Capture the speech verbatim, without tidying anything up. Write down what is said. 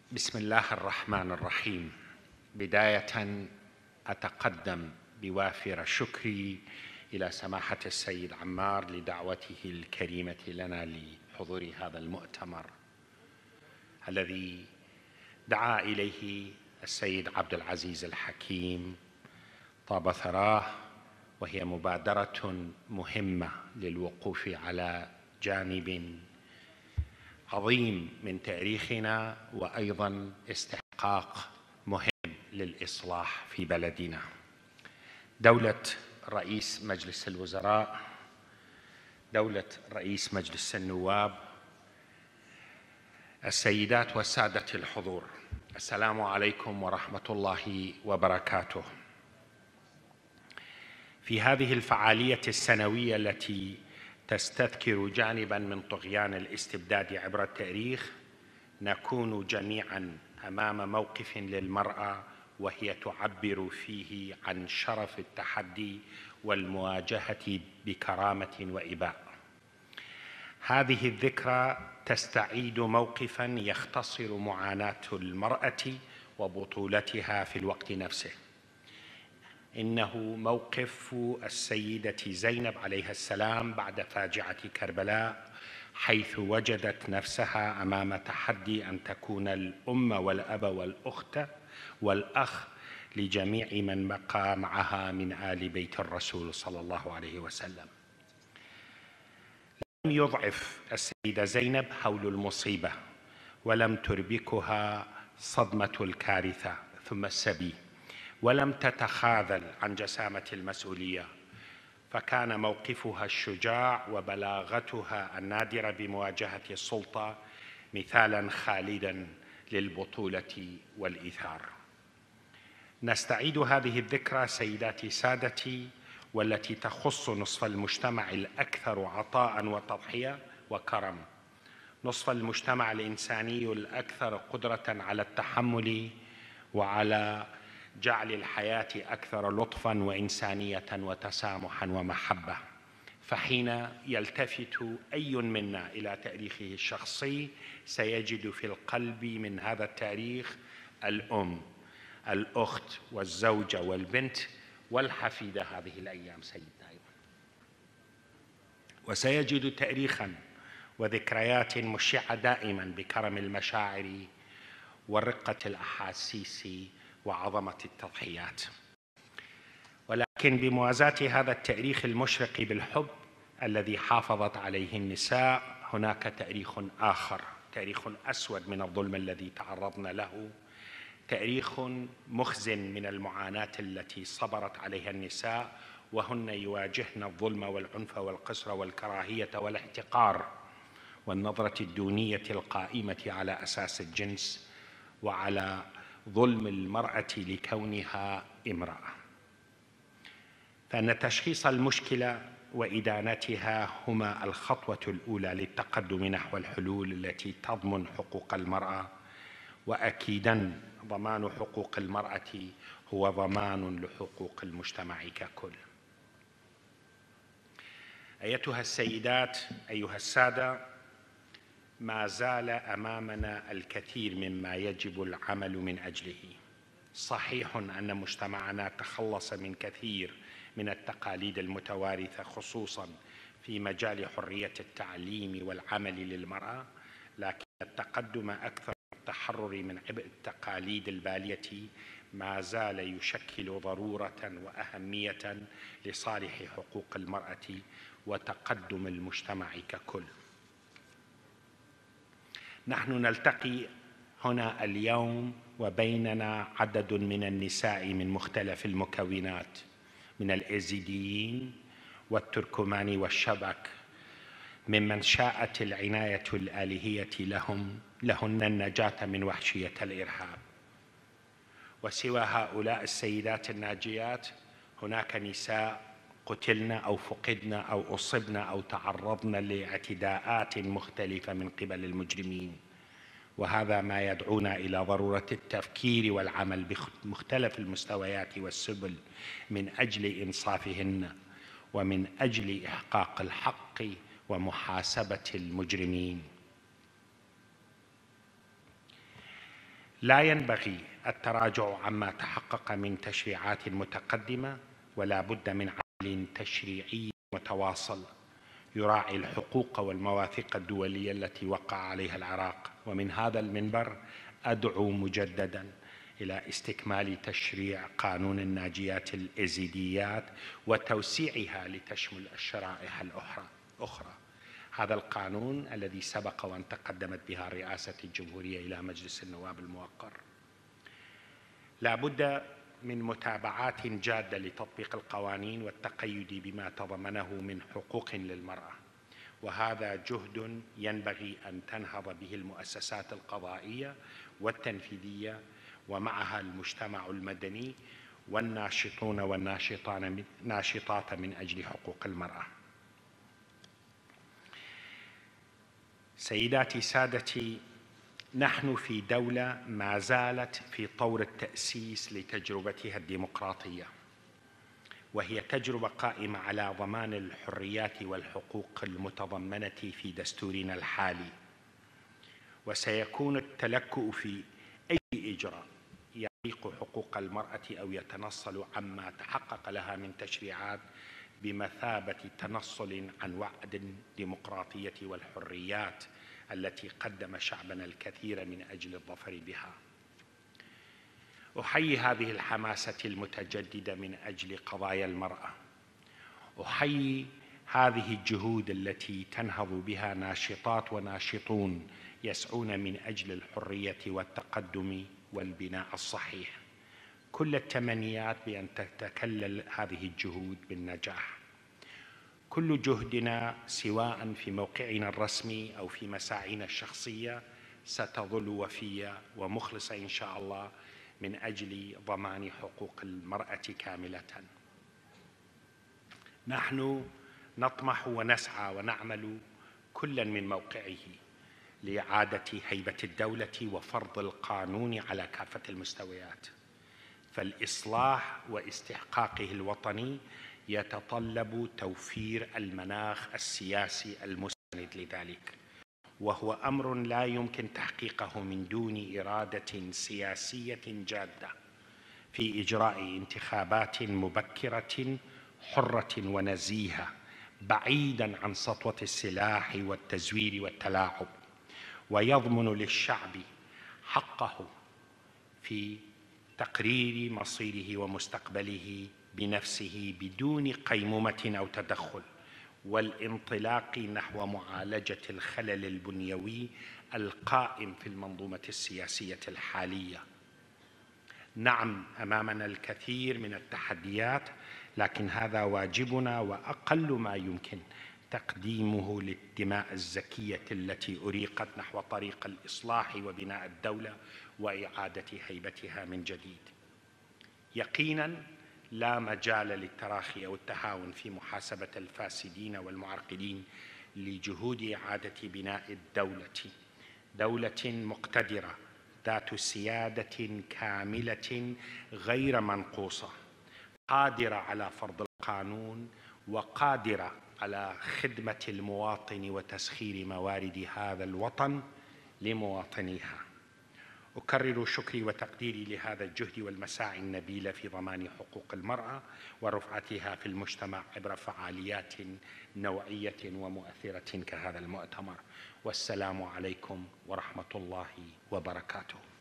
بسم الله الرحمن الرحيم. بداية أتقدم بوافر شكري إلى سماحة السيد عمار لدعوته الكريمة لنا لحضور هذا المؤتمر الذي دعا إليه السيد عبد العزيز الحكيم طاب ثراه، وهي مبادرة مهمة للوقوف على جانب عظيم من تاريخنا، وأيضاً استحقاق مهم للإصلاح في بلدنا. دولة رئيس مجلس الوزراء، دولة رئيس مجلس النواب، السيدات والسادة الحضور، السلام عليكم ورحمة الله وبركاته. في هذه الفعالية السنوية التي تستذكر جانباً من طغيان الاستبداد عبر التاريخ، نكون جميعاً أمام موقف للمرأة وهي تعبر فيه عن شرف التحدي والمواجهة بكرامة وإباء. هذه الذكرى تستعيد موقفاً يختصر معاناة المرأة وبطولتها في الوقت نفسه. إنه موقف السيدة زينب عليها السلام بعد فاجعة كربلاء، حيث وجدت نفسها أمام تحدي أن تكون الأم والأب والأخت والأخ لجميع من بقى معها من آل بيت الرسول صلى الله عليه وسلم. لم يضعف السيدة زينب هول المصيبة، ولم تربكها صدمة الكارثة ثم السبي، ولم تتخاذل عن جسامة المسؤولية، فكان موقفها الشجاع وبلاغتها النادرة بمواجهة السلطة مثالاً خالداً للبطولة والإيثار. نستعيد هذه الذكرى سيداتي سادتي، والتي تخص نصف المجتمع الأكثر عطاءً وتضحية وكرم، نصف المجتمع الإنساني الأكثر قدرة على التحمل وعلى جعل الحياة أكثر لطفاً وإنسانية وتسامحاً ومحبة. فحين يلتفت أي منا إلى تاريخه الشخصي سيجد في القلب من هذا التاريخ الأم، الأخت والزوجة والبنت والحفيدة هذه الأيام سيدنا أيضاً، وسيجد تاريخاً وذكريات مشعة دائماً بكرم المشاعر ورقة الأحاسيس وعظمة التضحيات. ولكن بموازاة هذا التاريخ المشرق بالحب الذي حافظت عليه النساء، هناك تاريخ آخر، تاريخ أسود من الظلم الذي تعرضنا له، تاريخ مخزن من المعاناة التي صبرت عليها النساء وهن يواجهن الظلم والعنف والقسرة والكراهية والاحتقار والنظرة الدونية القائمة على أساس الجنس وعلى ظلم المرأة لكونها امرأة. فإن تشخيص المشكلة وإدانتها هما الخطوة الأولى للتقدم نحو الحلول التي تضمن حقوق المرأة، وأكيداً ضمان حقوق المرأة هو ضمان لحقوق المجتمع ككل. أيتها السيدات، أيها السادة، ما زال أمامنا الكثير مما يجب العمل من أجله. صحيح أن مجتمعنا تخلص من كثير من التقاليد المتوارثة، خصوصاً في مجال حرية التعليم والعمل للمرأة، لكن التقدم أكثر التحرر من عبء التقاليد البالية ما زال يشكل ضرورة وأهمية لصالح حقوق المرأة وتقدم المجتمع ككل. نحن نلتقي هنا اليوم وبيننا عدد من النساء من مختلف المكونات، من الإيزيديين والتركمان والشبك، ممن شاءت العناية الآلهية لهم لهن النجاة من وحشية الإرهاب. وسوى هؤلاء السيدات الناجيات هناك نساء قتلن أو فقدن أو أصبن أو تعرضن لاعتداءات مختلفة من قبل المجرمين، وهذا ما يدعونا إلى ضرورة التفكير والعمل بمختلف المستويات والسبل من أجل إنصافهن ومن أجل إحقاق الحق ومحاسبة المجرمين. لا ينبغي التراجع عما تحقق من تشريعات متقدمة، ولا بد من عمل تشريعي متواصل يراعي الحقوق والمواثيق الدولية التي وقع عليها العراق. ومن هذا المنبر أدعو مجددا إلى استكمال تشريع قانون الناجيات الإيزيديات وتوسيعها لتشمل الشرائح الأخرى. هذا القانون الذي سبق وأن تقدمت بها رئاسة الجمهورية إلى مجلس النواب الموقر لا بد من متابعات جادة لتطبيق القوانين والتقيد بما تضمنه من حقوق للمرأة، وهذا جهد ينبغي أن تنهض به المؤسسات القضائية والتنفيذية ومعها المجتمع المدني والناشطون والناشطات من أجل حقوق المرأة. سيداتي سادتي، نحن في دولة ما زالت في طور التأسيس لتجربتها الديمقراطية، وهي تجربة قائمة على ضمان الحريات والحقوق المتضمنة في دستورنا الحالي، وسيكون التلكؤ في أي إجراء يعيق حقوق المرأة أو يتنصل عما تحقق لها من تشريعات بمثابة تنصل عن وعد الديمقراطية والحريات التي قدم شعبنا الكثير من أجل الظفر بها. أحيي هذه الحماسة المتجددة من أجل قضايا المرأة، أحيي هذه الجهود التي تنهض بها ناشطات وناشطون يسعون من أجل الحرية والتقدم والبناء الصحيح. كل التمنيات بأن تتكلل هذه الجهود بالنجاح. كل جهدنا سواء في موقعنا الرسمي أو في مساعينا الشخصية ستظل وفية ومخلصة إن شاء الله من أجل ضمان حقوق المرأة كاملة. نحن نطمح ونسعى ونعمل كلا من موقعه لإعادة هيبة الدولة وفرض القانون على كافة المستويات، فالإصلاح واستحقاقه الوطني يتطلب توفير المناخ السياسي المساند لذلك، وهو أمر لا يمكن تحقيقه من دون إرادة سياسية جادة في إجراء انتخابات مبكرة حرة ونزيهة بعيداً عن سطوة السلاح والتزوير والتلاعب، ويضمن للشعب حقه في تقرير مصيره ومستقبله بنفسه بدون قيمومة أو تدخل، والانطلاق نحو معالجة الخلل البنيوي القائم في المنظومة السياسية الحالية. نعم، أمامنا الكثير من التحديات، لكن هذا واجبنا وأقل ما يمكن تقديمه للدماء الزكية التي أريقت نحو طريق الإصلاح وبناء الدولة وإعادة هيبتها من جديد. يقيناً لا مجال للتراخي أو التهاون في محاسبة الفاسدين والمعرقلين لجهود إعادة بناء الدولة، دولة مقتدرة ذات سيادة كاملة غير منقوصة، قادرة على فرض القانون وقادرة على خدمة المواطن وتسخير موارد هذا الوطن لمواطنيها. أكرر شكري وتقديري لهذا الجهد والمساعي النبيلة في ضمان حقوق المرأة ورفعتها في المجتمع عبر فعاليات نوعية ومؤثرة كهذا المؤتمر، والسلام عليكم ورحمة الله وبركاته.